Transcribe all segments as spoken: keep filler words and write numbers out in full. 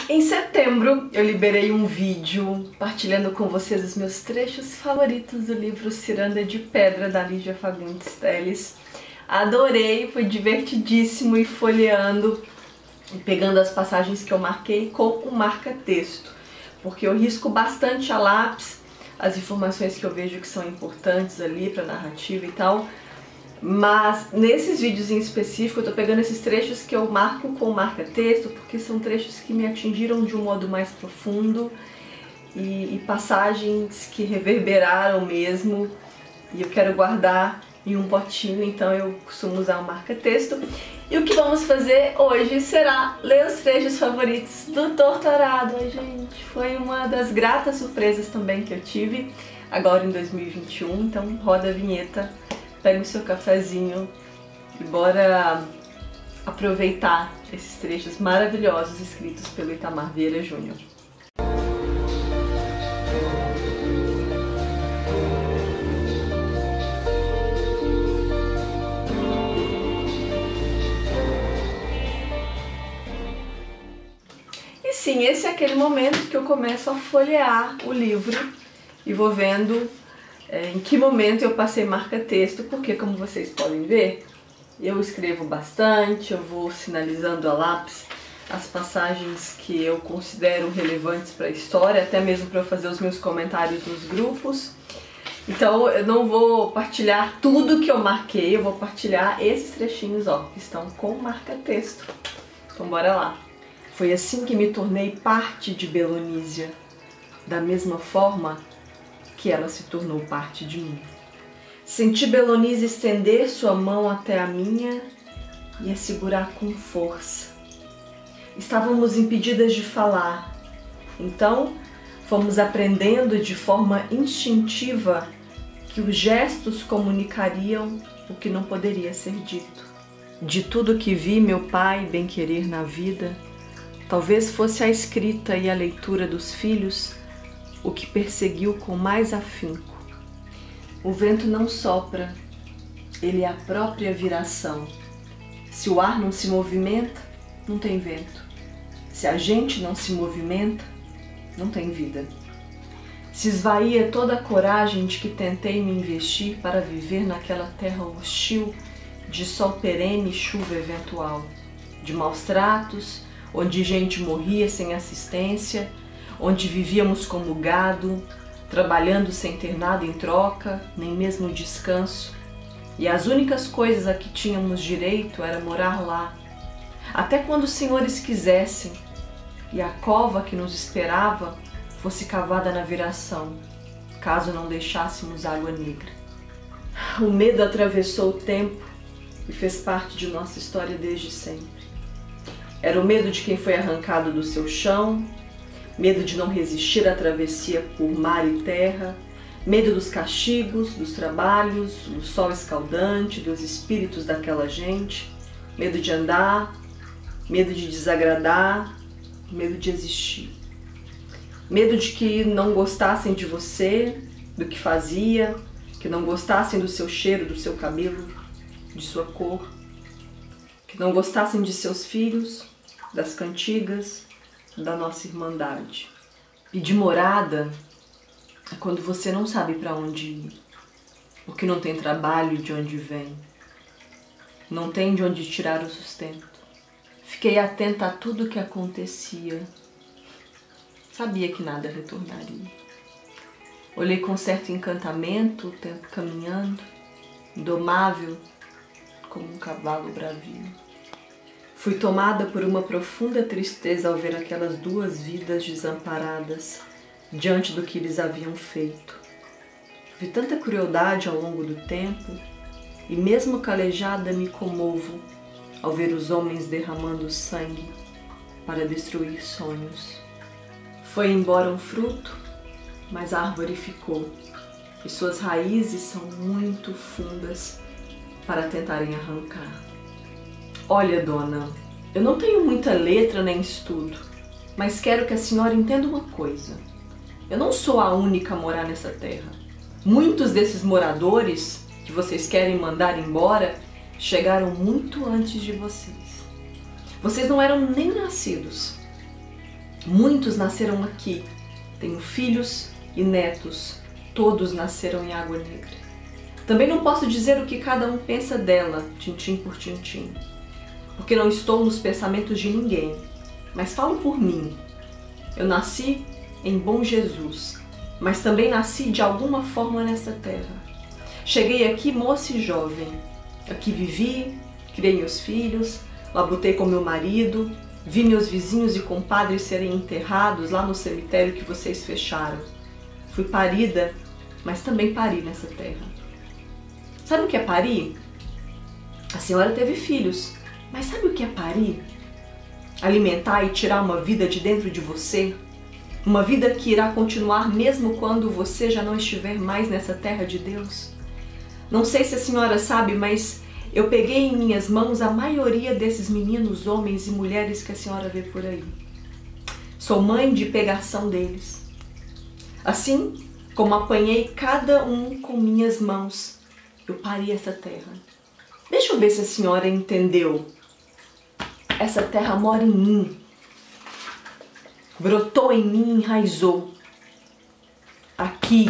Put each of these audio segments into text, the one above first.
Em setembro eu liberei um vídeo partilhando com vocês os meus trechos favoritos do livro Ciranda de Pedra, da Lígia Fagundes Telles. Adorei, foi divertidíssimo ir folheando e pegando as passagens que eu marquei com o marca-texto, porque eu risco bastante a lápis as informações que eu vejo que são importantes ali para a narrativa e tal. Mas nesses vídeos em específico eu tô pegando esses trechos que eu marco com marca-texto, porque são trechos que me atingiram de um modo mais profundo e, e passagens que reverberaram mesmo, e eu quero guardar em um potinho, então eu costumo usar o marca-texto. E o que vamos fazer hoje será ler os trechos favoritos do Torturado. Ai, gente, foi uma das gratas surpresas também que eu tive agora em dois mil e vinte e um, então roda a vinheta. Pega o seu cafezinho e bora aproveitar esses trechos maravilhosos escritos pelo Itamar Vieira Júnior. E sim, esse é aquele momento que eu começo a folhear o livro e vou vendo É, em que momento eu passei marca-texto, porque como vocês podem ver, eu escrevo bastante, eu vou sinalizando a lápis as passagens que eu considero relevantes para a história, até mesmo para eu fazer os meus comentários nos grupos. Então eu não vou partilhar tudo que eu marquei, eu vou partilhar esses trechinhos, ó, que estão com marca-texto. Então bora lá. Foi assim que me tornei parte de Belonísia, da mesma forma que ela se tornou parte de mim. Senti Belonísia estender sua mão até a minha e a segurar com força. Estávamos impedidas de falar, então fomos aprendendo de forma instintiva que os gestos comunicariam o que não poderia ser dito. De tudo que vi meu pai bem-querer na vida, talvez fosse a escrita e a leitura dos filhos o que perseguiu com mais afinco. O vento não sopra, ele é a própria viração. Se o ar não se movimenta, não tem vento. Se a gente não se movimenta, não tem vida. Se esvaía toda a coragem de que tentei me investir para viver naquela terra hostil, de sol perene e chuva eventual, de maus tratos, onde gente morria sem assistência, onde vivíamos como gado, trabalhando sem ter nada em troca, nem mesmo descanso, e as únicas coisas a que tínhamos direito era morar lá, até quando os senhores quisessem, e a cova que nos esperava fosse cavada na viração, caso não deixássemos água negra. O medo atravessou o tempo e fez parte de nossa história desde sempre. Era o medo de quem foi arrancado do seu chão, medo de não resistir à travessia por mar e terra, medo dos castigos, dos trabalhos, do sol escaldante, dos espíritos daquela gente, medo de andar, medo de desagradar, medo de existir. Medo de que não gostassem de você, do que fazia, que não gostassem do seu cheiro, do seu cabelo, de sua cor, que não gostassem de seus filhos, das cantigas, da nossa irmandade. Pedir morada é quando você não sabe para onde ir, porque não tem trabalho de onde vem, não tem de onde tirar o sustento. Fiquei atenta a tudo o que acontecia, sabia que nada retornaria. Olhei com certo encantamento o tempo caminhando, indomável como um cavalo bravio. Fui tomada por uma profunda tristeza ao ver aquelas duas vidas desamparadas diante do que eles haviam feito. Vi tanta crueldade ao longo do tempo e mesmo calejada me comovo ao ver os homens derramando sangue para destruir sonhos. Foi embora um fruto, mas a árvore ficou e suas raízes são muito fundas para tentarem arrancar. Olha, dona, eu não tenho muita letra nem estudo, mas quero que a senhora entenda uma coisa. Eu não sou a única a morar nessa terra. Muitos desses moradores que vocês querem mandar embora chegaram muito antes de vocês. Vocês não eram nem nascidos. Muitos nasceram aqui. Tenho filhos e netos. Todos nasceram em Água Negra. Também não posso dizer o que cada um pensa dela, tintim por tintim, porque não estou nos pensamentos de ninguém, mas falo por mim. Eu nasci em Bom Jesus, mas também nasci de alguma forma nessa terra. Cheguei aqui moça e jovem. Aqui vivi, criei meus filhos, labutei com meu marido, vi meus vizinhos e compadres serem enterrados lá no cemitério que vocês fecharam. Fui parida, mas também pari nessa terra. Sabe o que é parir? A senhora teve filhos, mas sabe o que é parir? Alimentar e tirar uma vida de dentro de você? Uma vida que irá continuar mesmo quando você já não estiver mais nessa terra de Deus? Não sei se a senhora sabe, mas eu peguei em minhas mãos a maioria desses meninos, homens e mulheres que a senhora vê por aí. Sou mãe de pegação deles. Assim como apanhei cada um com minhas mãos, eu pari essa terra. Deixa eu ver se a senhora entendeu. Essa terra mora em mim. Brotou em mim e enraizou. Aqui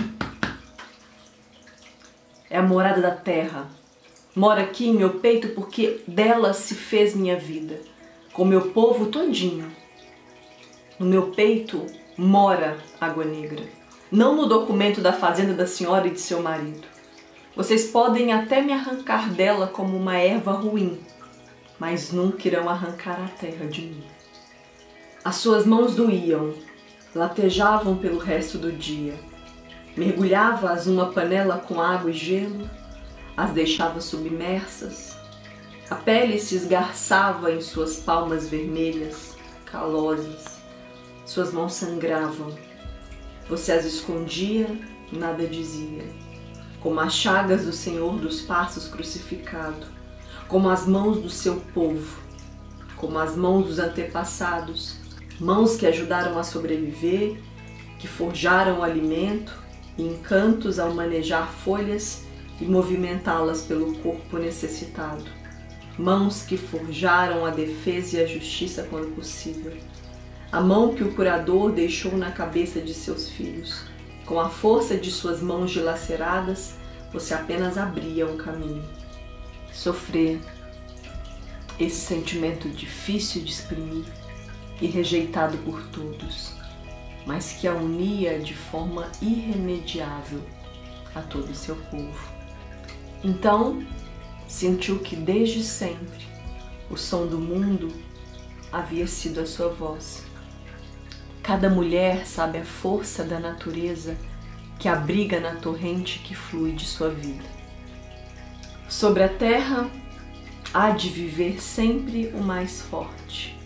é a morada da terra. Mora aqui em meu peito porque dela se fez minha vida, com meu povo todinho. No meu peito mora Água Negra, não no documento da fazenda da senhora e de seu marido. Vocês podem até me arrancar dela como uma erva ruim, mas nunca irão arrancar a terra de mim. As suas mãos doíam, latejavam pelo resto do dia. Mergulhava-as numa panela com água e gelo, as deixava submersas. A pele se esgarçava em suas palmas vermelhas, calosas. Suas mãos sangravam. Você as escondia, nada dizia. Como as chagas do Senhor dos Passos crucificado, como as mãos do seu povo, como as mãos dos antepassados, mãos que ajudaram a sobreviver, que forjaram o alimento e encantos ao manejar folhas e movimentá-las pelo corpo necessitado. Mãos que forjaram a defesa e a justiça quando possível. A mão que o curador deixou na cabeça de seus filhos. Com a força de suas mãos dilaceradas, você apenas abria um caminho. Sofrer, esse sentimento difícil de exprimir e rejeitado por todos, mas que a unia de forma irremediável a todo o seu povo. Então, sentiu que desde sempre o som do mundo havia sido a sua voz. Cada mulher sabe a força da natureza que abriga na torrente que flui de sua vida. Sobre a terra há de viver sempre o mais forte.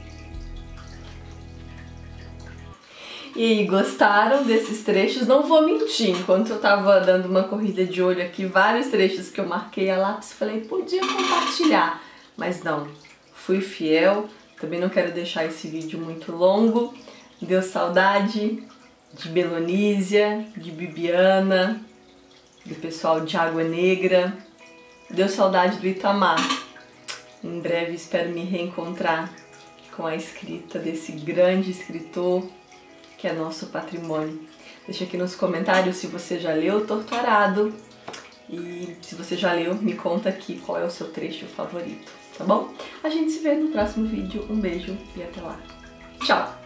E aí, gostaram desses trechos? Não vou mentir, enquanto eu tava dando uma corrida de olho aqui, vários trechos que eu marquei a lápis, falei, podia compartilhar, mas não, fui fiel. Também não quero deixar esse vídeo muito longo. Deu saudade de Belonísia, de Bibiana, do pessoal de Água Negra. Deu saudade do Itamar. Em breve espero me reencontrar com a escrita desse grande escritor que é nosso patrimônio. Deixa aqui nos comentários se você já leu Torto Arado e se você já leu, me conta aqui qual é o seu trecho favorito, tá bom? A gente se vê no próximo vídeo. Um beijo e até lá. Tchau!